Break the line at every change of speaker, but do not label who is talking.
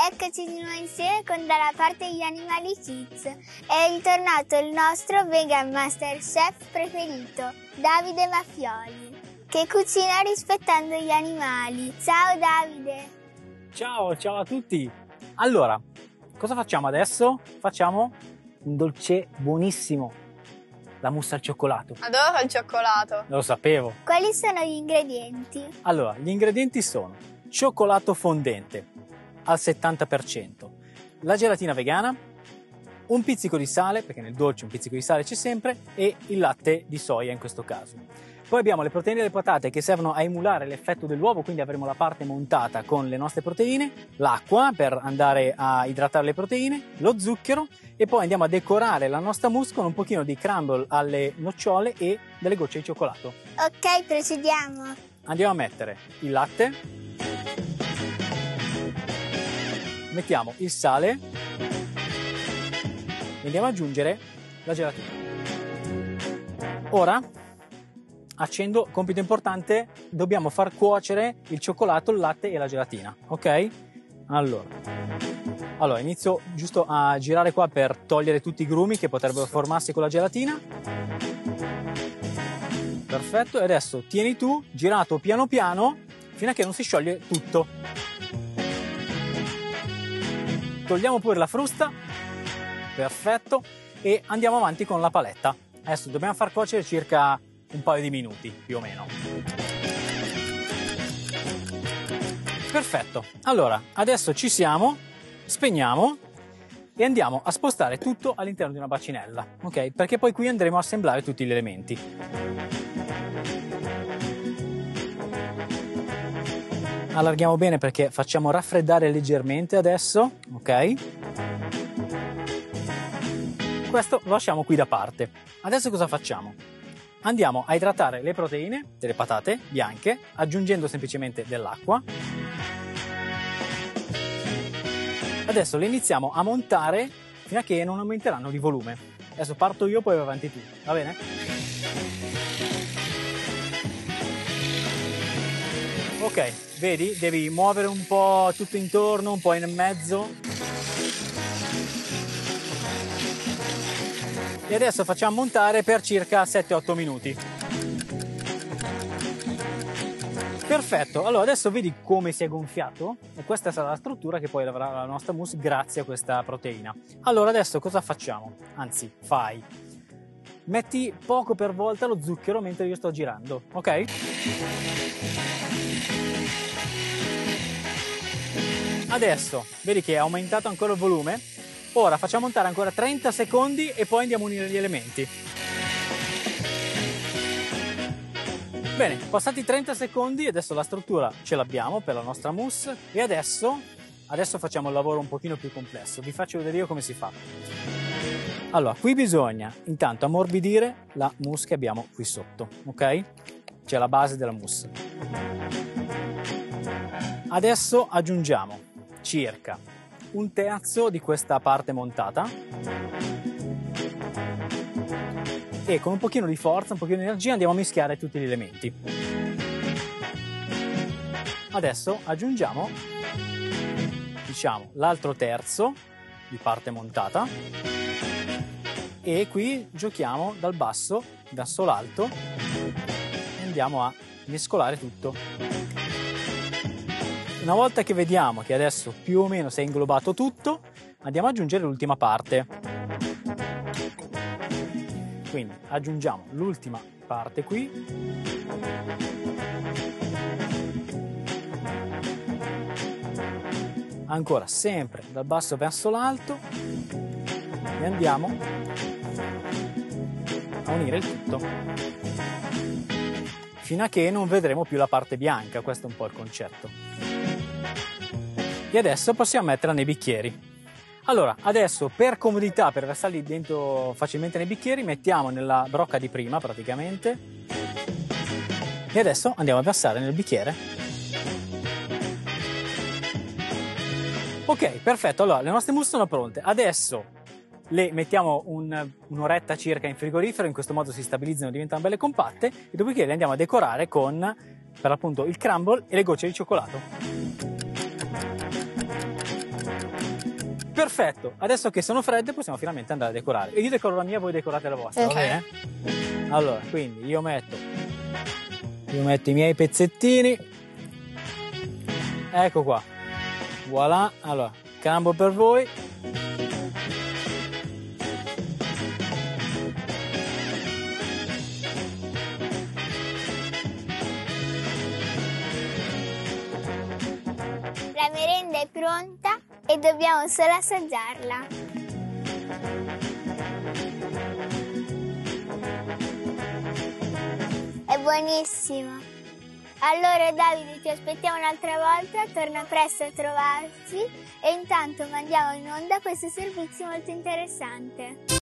Eccoci di nuovo insieme con Dalla parte gli Animali Kids. È ritornato il nostro Vegan Master Chef preferito, Davide Maffioli, che cucina rispettando gli animali. Ciao Davide!
Ciao a tutti! Allora, cosa facciamo adesso? Facciamo un dolce buonissimo, la mousse al cioccolato.
Adoro il cioccolato.
Lo sapevo.
Quali sono gli ingredienti?
Allora, gli ingredienti sono cioccolato fondente al 70%, la gelatina vegana, un pizzico di sale, perché nel dolce un pizzico di sale c'è sempre, e il latte di soia in questo caso. Poi abbiamo le proteine delle patate che servono a emulare l'effetto dell'uovo, quindi avremo la parte montata con le nostre proteine, l'acqua per andare a idratare le proteine, lo zucchero e poi andiamo a decorare la nostra mousse con un pochino di crumble alle nocciole e delle gocce di cioccolato.
Ok, procediamo.
Andiamo a mettere il latte, mettiamo il sale e andiamo ad aggiungere la gelatina. Ora accendo, compito importante, dobbiamo far cuocere il cioccolato, il latte e la gelatina, ok? Allora inizio giusto a girare qua per togliere tutti i grumi che potrebbero formarsi con la gelatina. Perfetto, e adesso tieni tu, girato piano piano fino a che non si scioglie tutto. Togliamo pure la frusta, perfetto, e andiamo avanti con la paletta. Adesso dobbiamo far cuocere circa un paio di minuti, più o meno. Perfetto, allora adesso ci siamo, spegniamo e andiamo a spostare tutto all'interno di una bacinella, ok? Perché poi qui andremo a assemblare tutti gli elementi. Allarghiamo bene perché facciamo raffreddare leggermente adesso, ok? Questo lo lasciamo qui da parte. Adesso cosa facciamo? Andiamo a idratare le proteine delle patate bianche aggiungendo semplicemente dell'acqua. Adesso le iniziamo a montare fino a che non aumenteranno di volume. Adesso parto io, poi vai avanti tu, va bene? Ok, vedi? Devi muovere un po' tutto intorno, un po' in mezzo. E adesso facciamo montare per circa 7-8 minuti. Perfetto, allora adesso vedi come si è gonfiato? E questa sarà la struttura che poi avrà la nostra mousse grazie a questa proteina. Allora adesso cosa facciamo? Anzi, fai. Metti poco per volta lo zucchero mentre io sto girando, ok? Adesso, vedi che è aumentato ancora il volume? Ora facciamo montare ancora 30 secondi e poi andiamo a unire gli elementi. Bene, passati 30 secondi, adesso la struttura ce l'abbiamo per la nostra mousse e adesso facciamo il lavoro un pochino più complesso. Vi faccio vedere io come si fa. Allora, qui bisogna intanto ammorbidire la mousse che abbiamo qui sotto, ok? C'è la base della mousse. Adesso aggiungiamo circa un terzo di questa parte montata e con un pochino di forza, un pochino di energia andiamo a mischiare tutti gli elementi. Adesso aggiungiamo, diciamo, l'altro terzo di parte montata e qui giochiamo dal basso verso l'alto e andiamo a mescolare tutto. Una volta che vediamo che adesso più o meno si è inglobato tutto, andiamo ad aggiungere l'ultima parte. Quindi aggiungiamo l'ultima parte qui. Ancora sempre dal basso verso l'alto e andiamo a unire il tutto. Fino a che non vedremo più la parte bianca, questo è un po' il concetto. E adesso possiamo metterla nei bicchieri. Allora, adesso per comodità, per versarli dentro facilmente nei bicchieri, mettiamo nella brocca di prima praticamente. E adesso andiamo a versare nel bicchiere. Ok, perfetto. Allora, le nostre mousse sono pronte. Adesso le mettiamo un'oretta circa in frigorifero, in questo modo si stabilizzano e diventano belle compatte. E dopodiché le andiamo a decorare con, per l'appunto, il crumble e le gocce di cioccolato. Perfetto, adesso che sono fredde possiamo finalmente andare a decorare. Io decoro la mia, voi decorate la vostra, va bene? Allora, quindi io metto i miei pezzettini. Ecco qua. Voilà, allora, cambo per voi.
La merenda è pronta e dobbiamo solo assaggiarla. È buonissima. Allora Davide, ti aspettiamo un'altra volta, torna presto a trovarci e intanto mandiamo in onda questo servizio molto interessante.